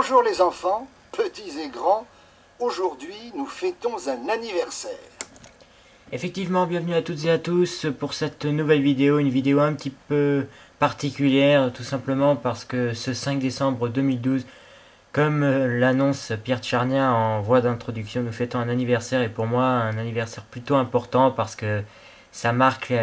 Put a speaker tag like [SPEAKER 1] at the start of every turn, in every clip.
[SPEAKER 1] Bonjour les enfants, petits et grands. Aujourd'hui, nous fêtons un anniversaire.
[SPEAKER 2] Effectivement, bienvenue à toutes et à tous pour cette nouvelle vidéo, une vidéo un petit peu particulière, tout simplement parce que ce 5 décembre 2012, comme l'annonce Pierre Tchernia en voie d'introduction, nous fêtons un anniversaire, et pour moi un anniversaire plutôt important parce que ça marque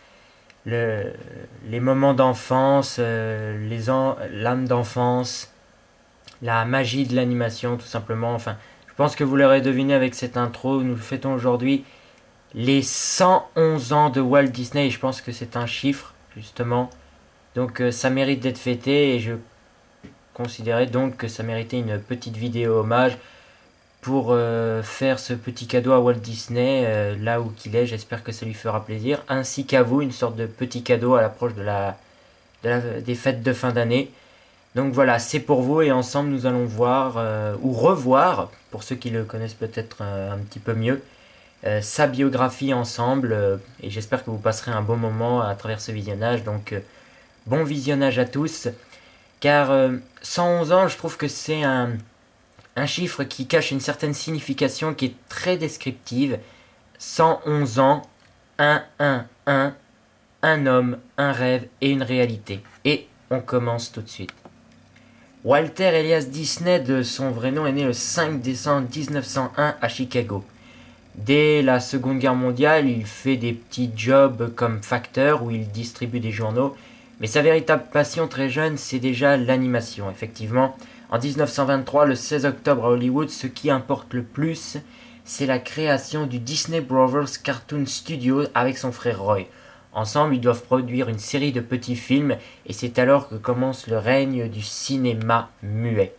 [SPEAKER 2] les moments d'enfance, l'âme d'enfance, la magie de l'animation tout simplement. Enfin, je pense que vous l'aurez deviné avec cette intro, nous fêtons aujourd'hui les 111 ans de Walt Disney, et je pense que c'est un chiffre, justement. Donc ça mérite d'être fêté, et je considérais donc que ça méritait une petite vidéo hommage pour faire ce petit cadeau à Walt Disney, là où qu'il est. J'espère que ça lui fera plaisir, ainsi qu'à vous, une sorte de petit cadeau à l'approche des fêtes de fin d'année. Donc voilà, c'est pour vous, et ensemble nous allons voir, ou revoir, pour ceux qui le connaissent peut-être un petit peu mieux, sa biographie ensemble, et j'espère que vous passerez un bon moment à travers ce visionnage. Donc bon visionnage à tous, car 111 ans, je trouve que c'est un chiffre qui cache une certaine signification qui est très descriptive. 111 ans, un homme, un rêve et une réalité. Et on commence tout de suite. Walter Elias Disney, de son vrai nom, est né le 5 décembre 1901 à Chicago. Dès la Seconde Guerre mondiale, il fait des petits jobs comme facteur où il distribue des journaux, mais sa véritable passion très jeune, c'est déjà l'animation. Effectivement, en 1923, le 16 octobre à Hollywood, ce qui importe le plus, c'est la création du Disney Brothers Cartoon Studio avec son frère Roy. Ensemble, ils doivent produire une série de petits films, et c'est alors que commence le règne du cinéma muet.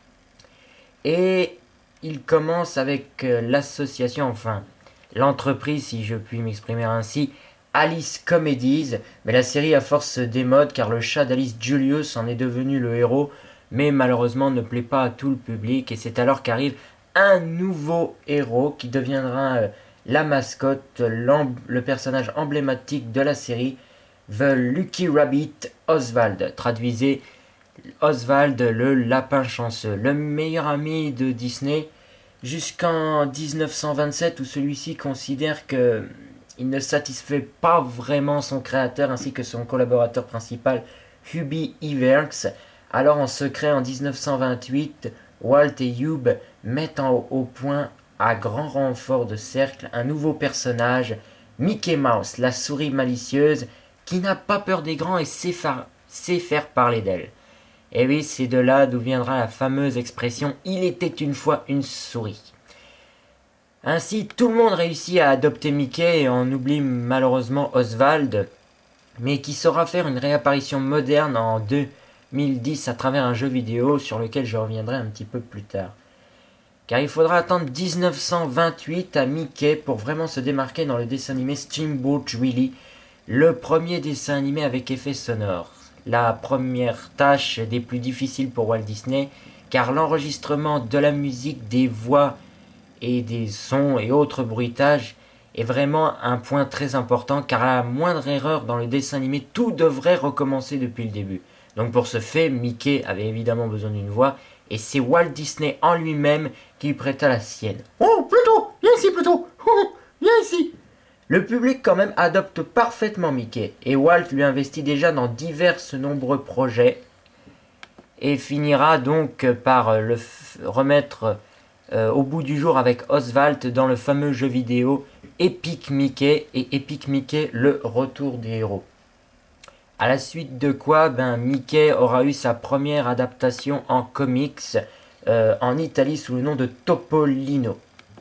[SPEAKER 2] Et il commence avec l'association, enfin l'entreprise, si je puis m'exprimer ainsi, Alice Comedies, mais la série à force se démode car le chat d'Alice, Julius, en est devenu le héros, mais malheureusement ne plaît pas à tout le public, et c'est alors qu'arrive un nouveau héros qui deviendra la mascotte, le personnage emblématique de la série, The Lucky Rabbit, Oswald. Traduisez Oswald, le lapin chanceux, le meilleur ami de Disney jusqu'en 1927, où celui-ci considère que il ne satisfait pas vraiment son créateur ainsi que son collaborateur principal, Hubie Evers. Alors en secret, en 1928, Walt et Hube mettent au point, à grand renfort de cercle, un nouveau personnage, Mickey Mouse, la souris malicieuse, qui n'a pas peur des grands et sait faire parler d'elle. Et oui, c'est de là d'où viendra la fameuse expression « Il était une fois une souris ». Ainsi, tout le monde réussit à adopter Mickey, et on oublie malheureusement Oswald, mais qui saura faire une réapparition moderne en 2010 à travers un jeu vidéo sur lequel je reviendrai un petit peu plus tard. Car il faudra attendre 1928 à Mickey pour vraiment se démarquer dans le dessin animé Steamboat Willie, le premier dessin animé avec effet sonore. La première tâche des plus difficiles pour Walt Disney, car l'enregistrement de la musique, des voix et des sons et autres bruitages est vraiment un point très important, car à la moindre erreur dans le dessin animé, tout devrait recommencer depuis le début. Donc pour ce fait, Mickey avait évidemment besoin d'une voix, et c'est Walt Disney en lui-même qui lui prêta la sienne. « Oh, Pluto, viens ici, Pluto, oh, viens ici !» Le public quand même adopte parfaitement Mickey, et Walt lui investit déjà dans divers nombreux projets, et finira donc par le remettre au bout du jour avec Oswald dans le fameux jeu vidéo Epic Mickey, et Epic Mickey, le retour des héros. À la suite de quoi, Mickey aura eu sa première adaptation en comics en Italie sous le nom de Topolino.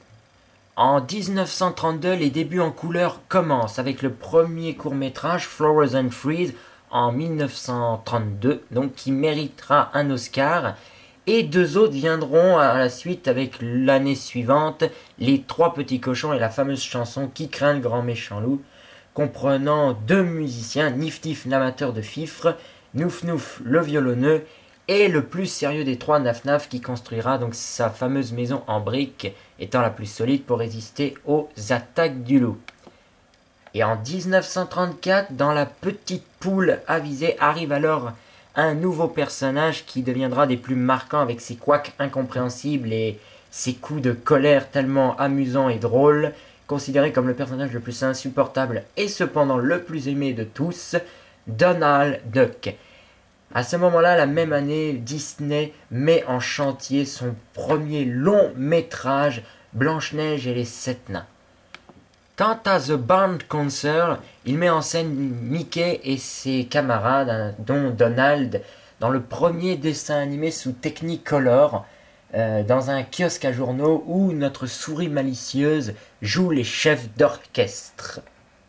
[SPEAKER 2] En 1932, les débuts en couleur commencent avec le premier court-métrage Flowers and Trees en 1932, donc qui méritera un Oscar, et deux autres viendront à la suite avec l'année suivante, Les Trois Petits Cochons et la fameuse chanson Qui craint le grand méchant loup, comprenant deux musiciens, Nif Nif l'amateur de fifre, Nouf Nouf le violonneux, et le plus sérieux des trois, Naf Naf, qui construira donc sa fameuse maison en briques, étant la plus solide pour résister aux attaques du loup. Et en 1934, dans La Petite Poule Avisée, arrive alors un nouveau personnage qui deviendra des plus marquants avec ses couacs incompréhensibles et ses coups de colère tellement amusants et drôles, considéré comme le personnage le plus insupportable et cependant le plus aimé de tous, Donald Duck. À ce moment-là, la même année, Disney met en chantier son premier long métrage, Blanche-Neige et les Sept Nains. Quant à The Band Concert, il met en scène Mickey et ses camarades, dont Donald, dans le premier dessin animé sous Technicolor, dans un kiosque à journaux où notre souris malicieuse joue les chefs d'orchestre.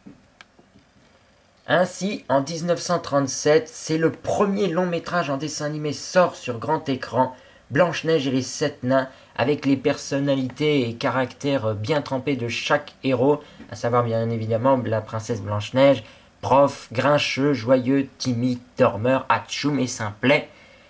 [SPEAKER 2] Ainsi, en 1937, c'est le premier long métrage en dessin animé sort sur grand écran, Blanche-Neige et les Sept Nains, avec les personnalités et caractères bien trempés de chaque héros, à savoir bien évidemment la princesse Blanche-Neige, prof, grincheux, joyeux, timide, dormeur, atchoum et simplet,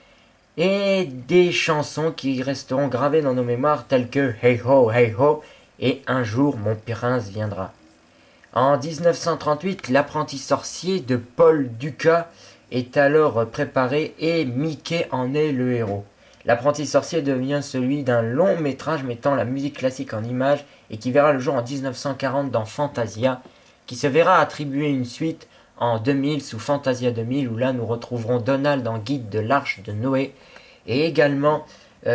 [SPEAKER 2] et des chansons qui resteront gravées dans nos mémoires telles que Hey Ho et Un jour mon prince viendra. En 1938, L'apprenti sorcier de Paul Dukas est alors préparé et Mickey en est le héros. L'apprenti sorcier devient celui d'un long métrage mettant la musique classique en images et qui verra le jour en 1940 dans Fantasia, qui se verra attribuer une suite en 2000 sous Fantasia 2000 où là nous retrouverons Donald en guide de l'Arche de Noé et également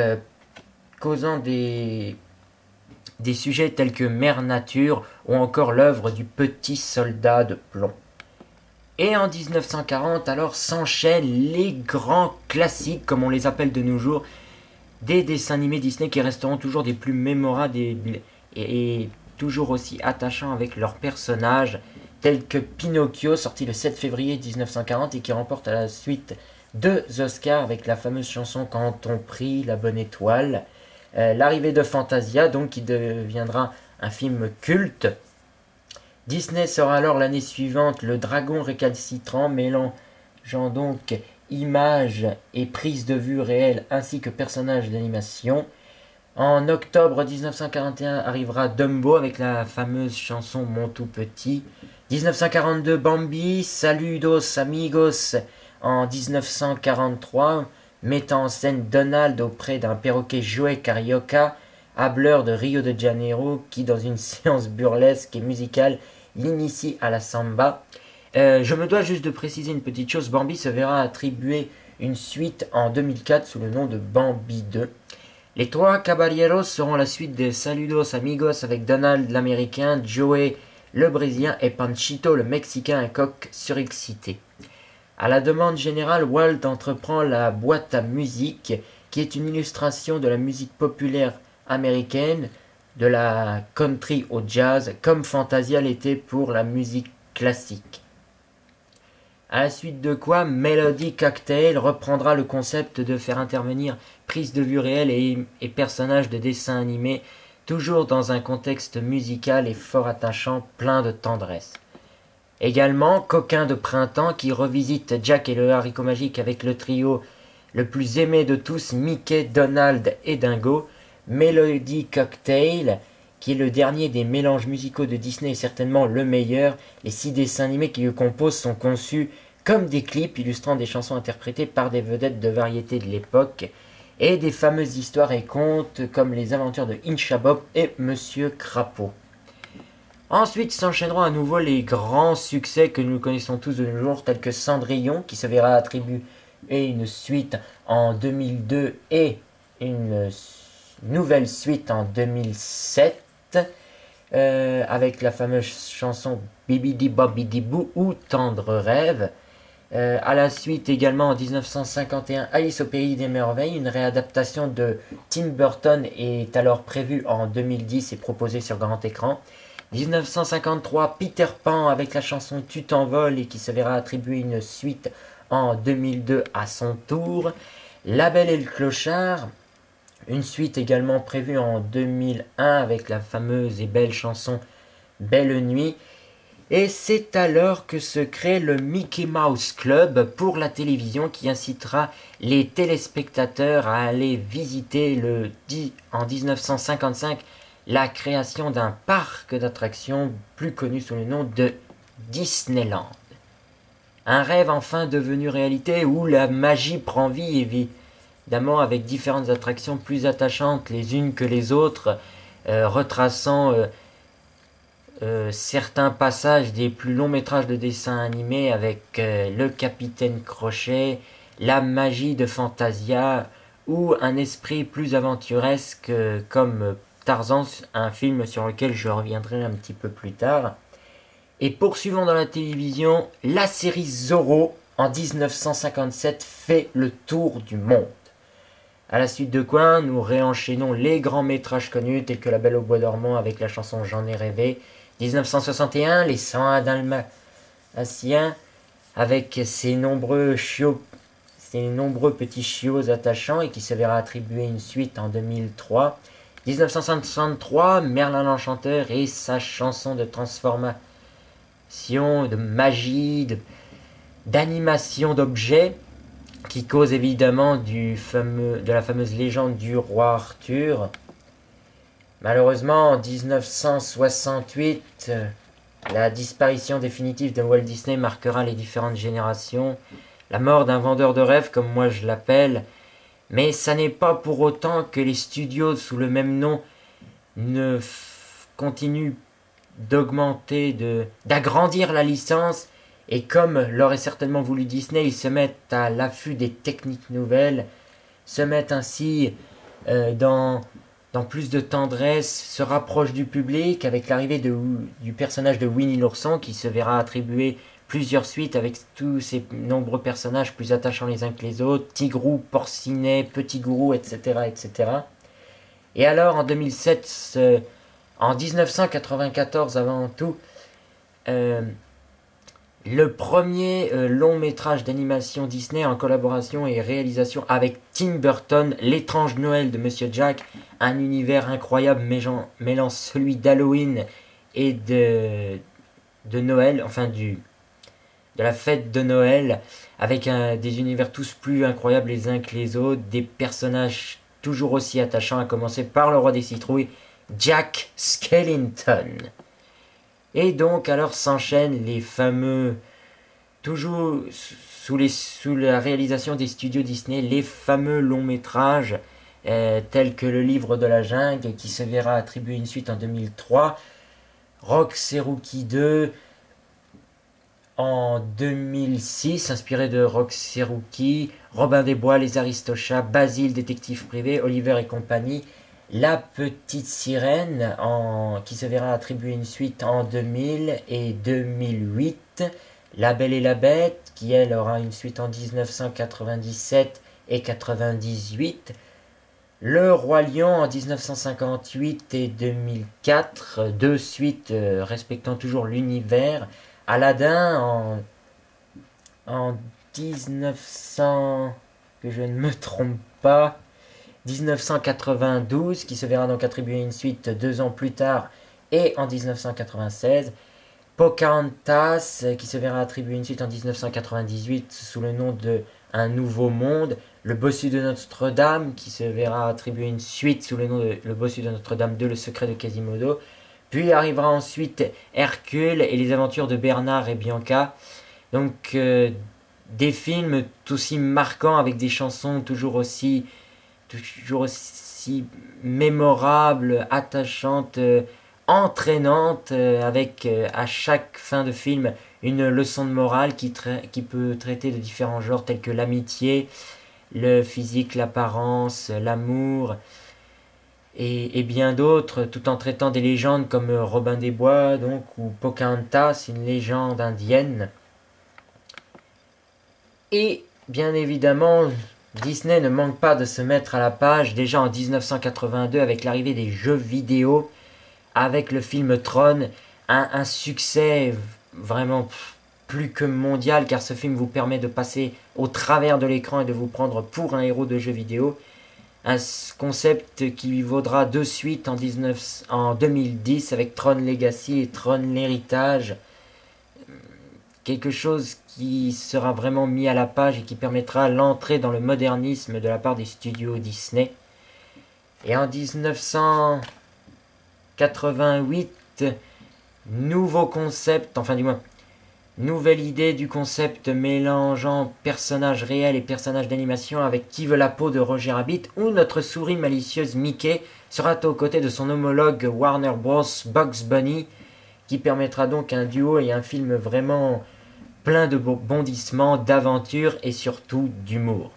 [SPEAKER 2] causant des sujets tels que Mère Nature ou encore l'œuvre du petit soldat de plomb. Et en 1940, alors s'enchaînent les grands classiques, comme on les appelle de nos jours, des dessins animés Disney qui resteront toujours des plus mémorables et toujours aussi attachants avec leurs personnages, tels que Pinocchio, sorti le 7 février 1940 et qui remporte à la suite 2 Oscars avec la fameuse chanson Quand on prie la bonne étoile. L'arrivée de Fantasia, donc, qui deviendra un film culte. Disney sort alors l'année suivante Le Dragon récalcitrant, mélangeant donc images et prises de vue réelles ainsi que personnages d'animation. En octobre 1941 arrivera Dumbo avec la fameuse chanson Mon tout petit. 1942 Bambi, Saludos amigos en 1943, mettant en scène Donald auprès d'un perroquet Joey Carioca, hableur de Rio de Janeiro, qui dans une séance burlesque et musicale l'initie à la samba. Je me dois juste de préciser une petite chose, Bambi se verra attribuer une suite en 2004 sous le nom de Bambi 2. Les trois caballeros seront la suite de Saludos amigos avec Donald l'américain, Joey le brésilien et Panchito le mexicain, un coq surexcité. À la demande générale, Walt entreprend la boîte à musique, qui est une illustration de la musique populaire américaine, de la country au jazz, comme Fantasia l'était pour la musique classique. À la suite de quoi, Melody Cocktail reprendra le concept de faire intervenir prises de vue réelles et personnages de dessins animés, toujours dans un contexte musical et fort attachant, plein de tendresse. Également, Coquin de printemps qui revisite Jack et le haricot magique avec le trio le plus aimé de tous, Mickey, Donald et Dingo. Melody Cocktail, qui est le dernier des mélanges musicaux de Disney et certainement le meilleur. Les 6 dessins animés qui le composent sont conçus comme des clips illustrant des chansons interprétées par des vedettes de variété de l'époque et des fameuses histoires et contes comme les aventures de Incha Bob et Monsieur Crapaud. Ensuite s'enchaîneront à nouveau les grands succès que nous connaissons tous de nos jours, tels que Cendrillon, qui se verra attribuer une suite en 2002 et une nouvelle suite en 2007, avec la fameuse chanson Bibidi Bobidi Boo ou Tendre Rêve. À la suite également en 1951, Alice au Pays des Merveilles, une réadaptation de Tim Burton est alors prévue en 2010 et proposée sur grand écran. 1953, Peter Pan avec la chanson Tu t'envoles et qui se verra attribuer une suite en 2002 à son tour. La Belle et le Clochard, une suite également prévue en 2001 avec la fameuse et belle chanson Belle Nuit. Et c'est alors que se crée le Mickey Mouse Club pour la télévision qui incitera les téléspectateurs à aller visiter en 1955 la création d'un parc d'attractions plus connu sous le nom de Disneyland. Un rêve enfin devenu réalité où la magie prend vie, évidemment avec différentes attractions plus attachantes les unes que les autres, retraçant certains passages des plus longs métrages de dessins animés avec le Capitaine Crochet, la magie de Fantasia ou un esprit plus aventuresque comme Tarzan, un film sur lequel je reviendrai un petit peu plus tard. Et poursuivons dans la télévision, la série Zorro en 1957 fait le tour du monde. À la suite de quoi, nous réenchaînons les grands métrages connus tels que La Belle au Bois dormant avec la chanson J'en ai rêvé, 1961, Les 101 Dalmatiens avec ses nombreux petits chiots attachants et qui se verra attribuer une suite en 2003. 1963, Merlin l'Enchanteur et sa chanson de transformation, de magie, d'animation d'objets qui cause évidemment de la fameuse légende du roi Arthur. Malheureusement, en 1968, la disparition définitive de Walt Disney marquera les différentes générations. La mort d'un vendeur de rêves, comme moi je l'appelle. Mais ça n'est pas pour autant que les studios sous le même nom ne continuent d'augmenter, d'agrandir la licence. Et comme l'aurait certainement voulu Disney, ils se mettent à l'affût des techniques nouvelles, se mettent ainsi dans plus de tendresse, se rapprochent du public avec l'arrivée du personnage de Winnie l'ourson qui se verra attribuer plusieurs suites avec tous ces nombreux personnages plus attachants les uns que les autres, Tigrou, Porcinet, Petit Gourou, etc., etc. Et alors en 2007, en 1994 avant tout, le premier long métrage d'animation Disney en collaboration et réalisation avec Tim Burton, L'étrange Noël de Monsieur Jack, un univers incroyable mêlant celui d'Halloween et de Noël, enfin de la fête de Noël, avec des univers tous plus incroyables les uns que les autres, des personnages toujours aussi attachants, à commencer par le roi des citrouilles, Jack Skellington. Et donc alors s'enchaînent les fameux, toujours sous la réalisation des studios Disney, les fameux longs métrages tels que Le Livre de la Jungle qui se verra attribuer une suite en 2003, Rox et Rookie 2 en 2006, inspiré de Rox et Rookie, Robin des Bois, Les Aristochats, Basile, détective privé, Oliver et compagnie, La Petite Sirène qui se verra attribuer une suite en 2000 et 2008, La Belle et la Bête qui elle aura une suite en 1997 et 98, Le Roi Lion en 1958 et 2004, deux suites respectant toujours l'univers, Aladdin en 1900, que je ne me trompe pas, 1992, qui se verra donc attribuer une suite 2 ans plus tard, et en 1996. Pocahontas, qui se verra attribuer une suite en 1998 sous le nom de Un Nouveau Monde. Le Bossu de Notre-Dame, qui se verra attribuer une suite sous le nom de Le Bossu de Notre-Dame 2, Le Secret de Quasimodo. Puis arrivera ensuite Hercule et les aventures de Bernard et Bianca. Donc des films aussi marquants avec des chansons toujours aussi mémorables, attachantes, entraînantes, avec à chaque fin de film une leçon de morale qui peut traiter de différents genres tels que l'amitié, le physique, l'apparence, l'amour et bien d'autres, tout en traitant des légendes comme Robin des Bois donc, ou Pocahontas, une légende indienne. Et bien évidemment, Disney ne manque pas de se mettre à la page, déjà en 1982 avec l'arrivée des jeux vidéo, avec le film Tron, un succès vraiment plus que mondial, car ce film vous permet de passer au travers de l'écran et de vous prendre pour un héros de jeux vidéo. Un concept qui lui vaudra deux suites en 2010 avec Tron Legacy et Tron l'Héritage. Quelque chose qui sera vraiment mis à la page et qui permettra l'entrée dans le modernisme de la part des studios Disney. Et en 1988, nouveau concept, enfin du moins, Nouvelle idée du concept mélangeant personnages réels et personnages d'animation avec Qui veut la peau de Roger Rabbit, où notre souris malicieuse Mickey sera aux côtés de son homologue Warner Bros. Bugs Bunny, qui permettra donc un duo et un film vraiment plein de bondissements, d'aventures et surtout d'humour.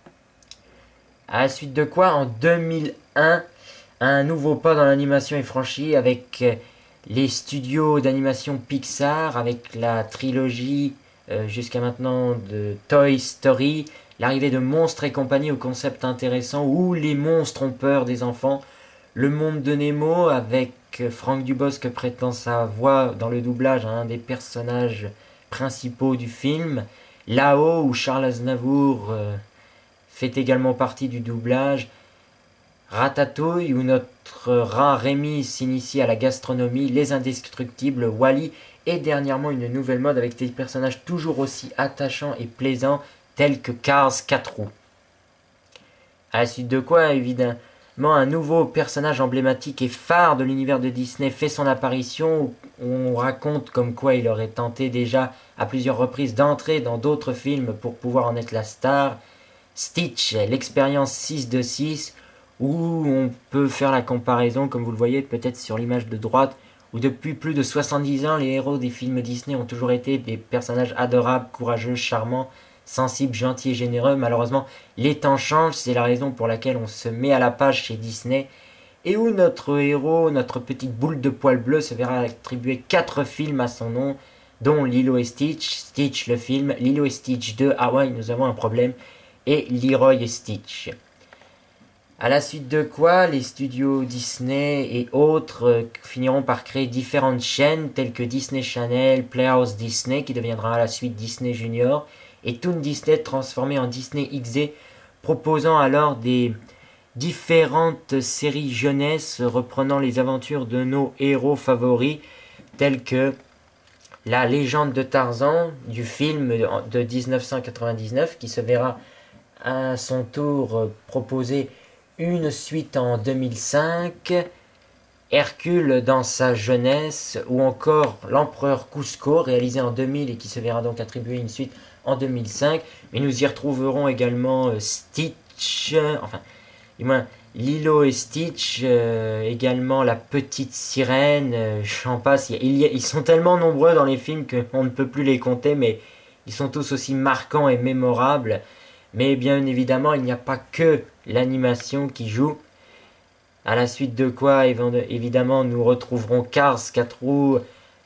[SPEAKER 2] À la suite de quoi, en 2001, un nouveau pas dans l'animation est franchi avec les studios d'animation Pixar, avec la trilogie jusqu'à maintenant de Toy Story, l'arrivée de Monstres et compagnie au concept intéressant où les monstres ont peur des enfants, le monde de Nemo avec Franck Dubosc prêtant sa voix dans le doublage à un des personnages principaux du film, Là-haut où Charles Aznavour fait également partie du doublage, Ratatouille où notre rat Rémi s'initie à la gastronomie, Les Indestructibles, Wall-E et dernièrement une nouvelle mode avec des personnages toujours aussi attachants et plaisants tels que Cars 4 roues. À la suite de quoi, évidemment, un nouveau personnage emblématique et phare de l'univers de Disney fait son apparition où on raconte comme quoi il aurait tenté déjà à plusieurs reprises d'entrer dans d'autres films pour pouvoir en être la star. Stitch, l'expérience 6 de 6, où on peut faire la comparaison, comme vous le voyez peut-être sur l'image de droite, où depuis plus de 70 ans, les héros des films Disney ont toujours été des personnages adorables, courageux, charmants, sensibles, gentils et généreux. Malheureusement, les temps changent, c'est la raison pour laquelle on se met à la page chez Disney, et où notre héros, notre petite boule de poil bleu, se verra attribuer 4 films à son nom, dont Lilo et Stitch, Stitch le film, Lilo et Stitch 2, ah ouais, nous avons un problème, et Leroy et Stitch. À la suite de quoi, les studios Disney et autres finiront par créer différentes chaînes telles que Disney Channel, Playhouse Disney qui deviendra à la suite Disney Junior et Toon Disney transformé en Disney XD, proposant alors des différentes séries jeunesse reprenant les aventures de nos héros favoris tels que La Légende de Tarzan du film de 1999 qui se verra à son tour proposer une suite en 2005, Hercule dans sa jeunesse, ou encore L'Empereur Cusco, réalisé en 2000 et qui se verra donc attribuer une suite en 2005. Mais nous y retrouverons également Stitch, enfin, du moins Lilo et Stitch, également La Petite Sirène, j'en passe. Ils sont tellement nombreux dans les films qu'on ne peut plus les compter, mais ils sont tous aussi marquants et mémorables. Mais bien évidemment, il n'y a pas que l'animation qui joue. À la suite de quoi, évidemment, nous retrouverons Cars 4 roues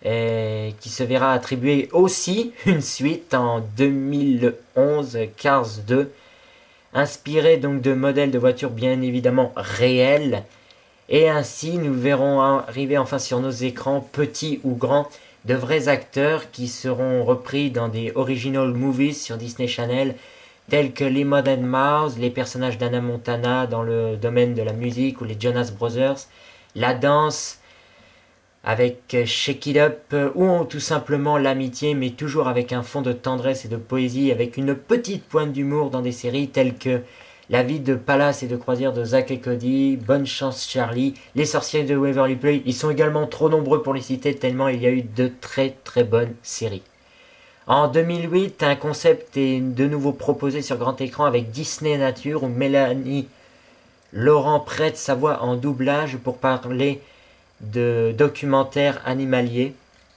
[SPEAKER 2] qui se verra attribuer aussi une suite en 2011, Cars 2, inspiré donc de modèles de voitures bien évidemment réels. Et ainsi, nous verrons arriver enfin sur nos écrans, petits ou grands, de vrais acteurs qui seront repris dans des original movies sur Disney Channel, tels que les Modern Mouse, les personnages d'Anna Montana dans le domaine de la musique ou les Jonas Brothers, la danse avec Shake It Up ou tout simplement l'amitié mais toujours avec un fond de tendresse et de poésie avec une petite pointe d'humour dans des séries telles que La vie de palace et de croisière de Zack et Cody, Bonne chance Charlie, Les sorciers de Waverly Place. Ils sont également trop nombreux pour les citer tellement il y a eu de très très bonnes séries. En 2008, un concept est de nouveau proposé sur grand écran avec Disney Nature où Mélanie Laurent prête sa voix en doublage pour parler de documentaires animaliers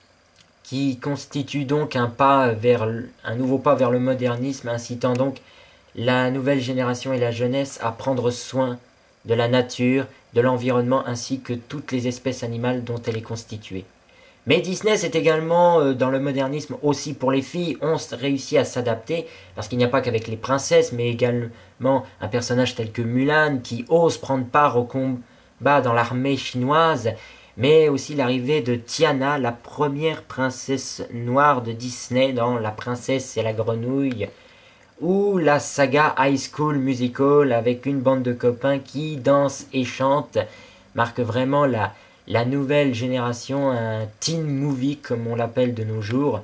[SPEAKER 2] qui constitue donc un nouveau pas vers le modernisme, incitant donc la nouvelle génération et la jeunesse à prendre soin de la nature, de l'environnement ainsi que toutes les espèces animales dont elle est constituée. Mais Disney, c'est également dans le modernisme aussi pour les filles, ont réussi à s'adapter, parce qu'il n'y a pas qu'avec les princesses, mais également un personnage tel que Mulan, qui ose prendre part au combat dans l'armée chinoise, mais aussi l'arrivée de Tiana, la première princesse noire de Disney dans La princesse et la grenouille, ou la saga High School Musical, avec une bande de copains qui dansent et chantent, marque vraiment la nouvelle génération, un teen movie comme on l'appelle de nos jours,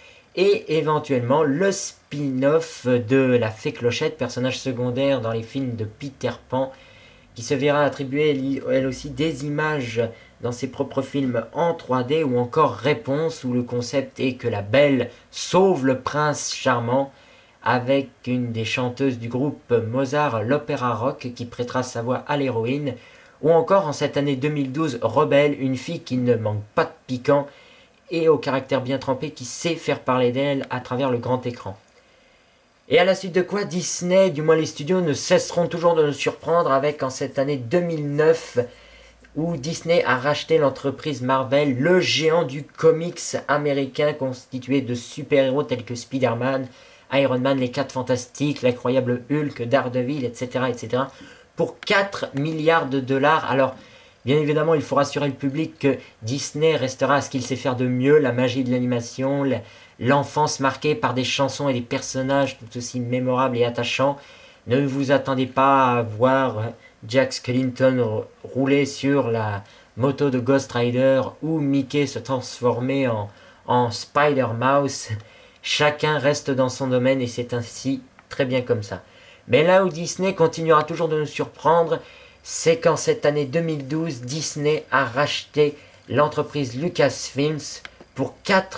[SPEAKER 2] et éventuellement le spin-off de la Fée Clochette, personnage secondaire dans les films de Peter Pan, qui se verra attribuer elle aussi des images dans ses propres films en 3D, ou encore Réponse, où le concept est que la belle sauve le prince charmant, avec une des chanteuses du groupe Mozart l'Opéra Rock qui prêtera sa voix à l'héroïne, ou encore en cette année 2012 Rebelle, une fille qui ne manque pas de piquant et au caractère bien trempé qui sait faire parler d'elle à travers le grand écran. Et à la suite de quoi, Disney, du moins les studios, ne cesseront toujours de nous surprendre avec, en cette année 2009, où Disney a racheté l'entreprise Marvel, le géant du comics américain constitué de super-héros tels que Spider-Man, Iron Man, les 4 Fantastiques, l'incroyable Hulk, Daredevil, etc., etc., pour 4 milliards de dollars. Alors, bien évidemment, il faut rassurer le public que Disney restera à ce qu'il sait faire de mieux, la magie de l'animation, l'enfance marquée par des chansons et des personnages tout aussi mémorables et attachants. Ne vous attendez pas à voir Jack Skellington rouler sur la moto de Ghost Rider ou Mickey se transformer en Spider-Mouse. Chacun reste dans son domaine et c'est ainsi très bien comme ça. Mais là où Disney continuera toujours de nous surprendre, c'est qu'en cette année 2012, Disney a racheté l'entreprise Lucasfilms pour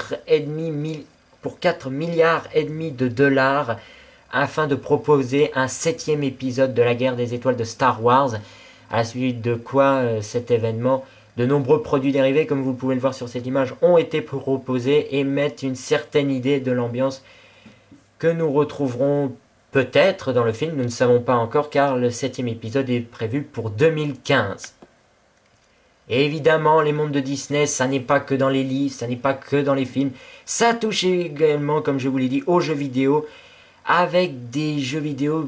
[SPEAKER 2] 4 milliards et demi de dollars afin de proposer un 7e épisode de la guerre des étoiles de Star Wars, à la suite de quoi cet événement, de nombreux produits dérivés, comme vous pouvez le voir sur cette image, ont été proposés et mettent une certaine idée de l'ambiance que nous retrouverons peut-être dans le film, nous ne savons pas encore car le 7e épisode est prévu pour 2015. Et évidemment, les mondes de Disney, ça n'est pas que dans les livres, ça n'est pas que dans les films, ça touche également, comme je vous l'ai dit, aux jeux vidéo, avec des jeux vidéo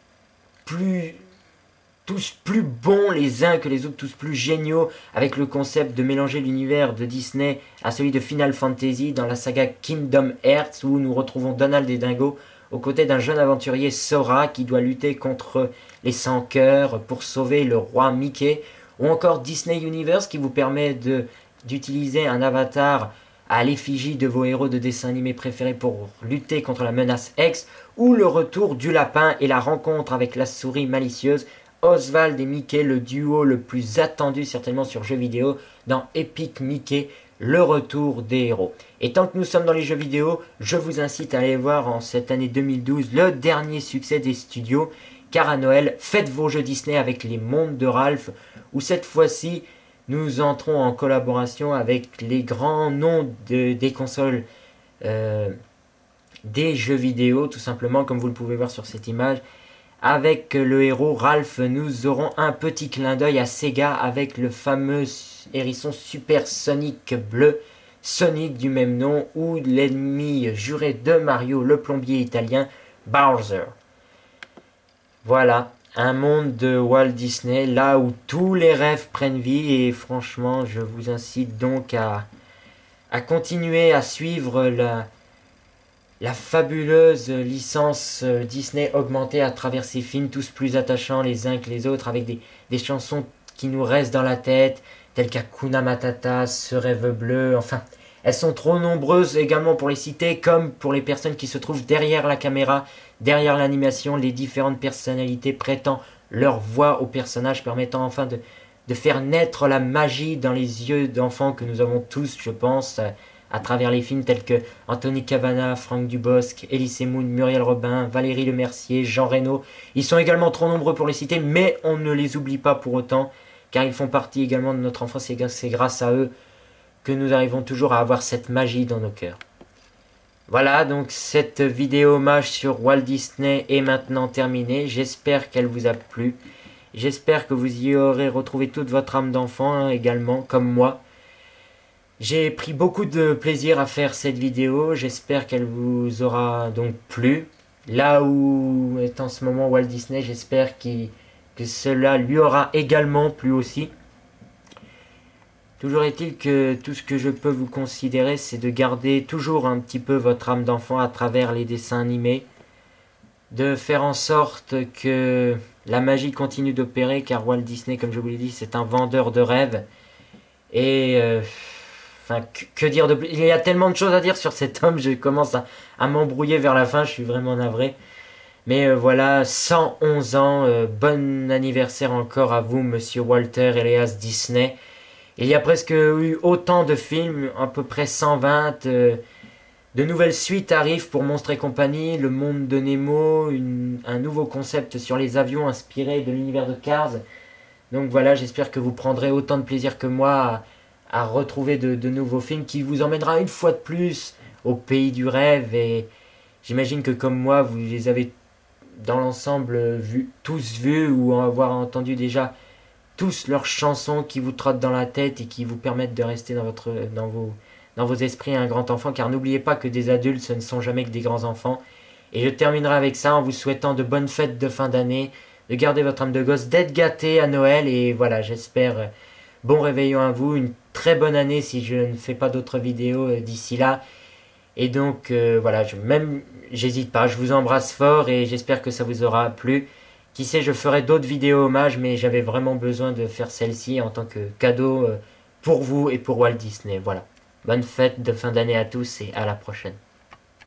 [SPEAKER 2] tous plus bons les uns que les autres, tous plus géniaux, avec le concept de mélanger l'univers de Disney à celui de Final Fantasy dans la saga Kingdom Hearts, où nous retrouvons Donald et Dingo aux côtés d'un jeune aventurier Sora qui doit lutter contre les sans-cœurs pour sauver le roi Mickey, ou encore Disney Universe qui vous permet d'utiliser un avatar à l'effigie de vos héros de dessin animé préférés pour lutter contre la menace X, ou le retour du lapin et la rencontre avec la souris malicieuse, Oswald et Mickey, le duo le plus attendu certainement sur jeux vidéo dans Epic Mickey, le retour des héros. Et tant que nous sommes dans les jeux vidéo, je vous incite à aller voir en cette année 2012 le dernier succès des studios, car à Noël, faites vos jeux Disney avec les mondes de Ralph, où cette fois-ci, nous entrons en collaboration avec les grands noms des consoles des jeux vidéo, tout simplement, comme vous le pouvez voir sur cette image. Avec le héros Ralph, nous aurons un petit clin d'œil à Sega avec le fameux hérisson supersonique bleu, Sonic du même nom, ou l'ennemi juré de Mario, le plombier italien, Bowser. Voilà, un monde de Walt Disney, là où tous les rêves prennent vie, et franchement, je vous incite donc à continuer à suivre la fabuleuse licence Disney augmentée à travers ces films, tous plus attachants les uns que les autres, avec des chansons qui nous restent dans la tête, telles qu'Hakuna Matata, Ce rêve bleu, enfin, elles sont trop nombreuses également pour les citer, comme pour les personnes qui se trouvent derrière la caméra, derrière l'animation, les différentes personnalités prêtant leur voix aux personnages, permettant enfin de faire naître la magie dans les yeux d'enfants que nous avons tous, je pense, à travers les films tels que Anthony Cavana, Franck Dubosc, Elie Moon, Muriel Robin, Valérie Lemercier, Jean Reno. Ils sont également trop nombreux pour les citer, mais on ne les oublie pas pour autant, car ils font partie également de notre enfance et c'est grâce à eux que nous arrivons toujours à avoir cette magie dans nos cœurs. Voilà, donc cette vidéo hommage sur Walt Disney est maintenant terminée. J'espère qu'elle vous a plu. J'espère que vous y aurez retrouvé toute votre âme d'enfant également, comme moi. J'ai pris beaucoup de plaisir à faire cette vidéo, j'espère qu'elle vous aura donc plu. Là où est en ce moment Walt Disney, j'espère que cela lui aura également plu aussi. Toujours est-il que tout ce que je peux vous considérer, c'est de garder toujours un petit peu votre âme d'enfant à travers les dessins animés. De faire en sorte que la magie continue d'opérer, car Walt Disney, comme je vous l'ai dit, c'est un vendeur de rêves. Et... enfin, que dire de plus? Il y a tellement de choses à dire sur cet homme, je commence à m'embrouiller vers la fin, je suis vraiment navré. Mais voilà, 111 ans, bon anniversaire encore à vous, monsieur Walter Elias Disney. Il y a presque eu autant de films, à peu près 120. De nouvelles suites arrivent pour Monstres et compagnie, Le Monde de Nemo, un nouveau concept sur les avions inspiré de l'univers de Cars. Donc voilà, j'espère que vous prendrez autant de plaisir que moi à retrouver de nouveaux films qui vous emmènera une fois de plus au pays du rêve. Et j'imagine que comme moi, vous les avez dans l'ensemble tous vus ou avoir entendu déjà tous leurs chansons qui vous trottent dans la tête et qui vous permettent de rester dans vos esprits un grand enfant, car n'oubliez pas que des adultes, ce ne sont jamais que des grands enfants. Et je terminerai avec ça en vous souhaitant de bonnes fêtes de fin d'année, de garder votre âme de gosse, d'être gâté à Noël, et voilà, j'espère bon réveillon à vous, une très bonne année si je ne fais pas d'autres vidéos d'ici là. Et donc voilà, j'hésite pas, je vous embrasse fort et j'espère que ça vous aura plu. Qui sait, je ferai d'autres vidéos hommages, mais j'avais vraiment besoin de faire celle-ci en tant que cadeau pour vous et pour Walt Disney. Voilà. Bonne fête de fin d'année à tous et à la prochaine.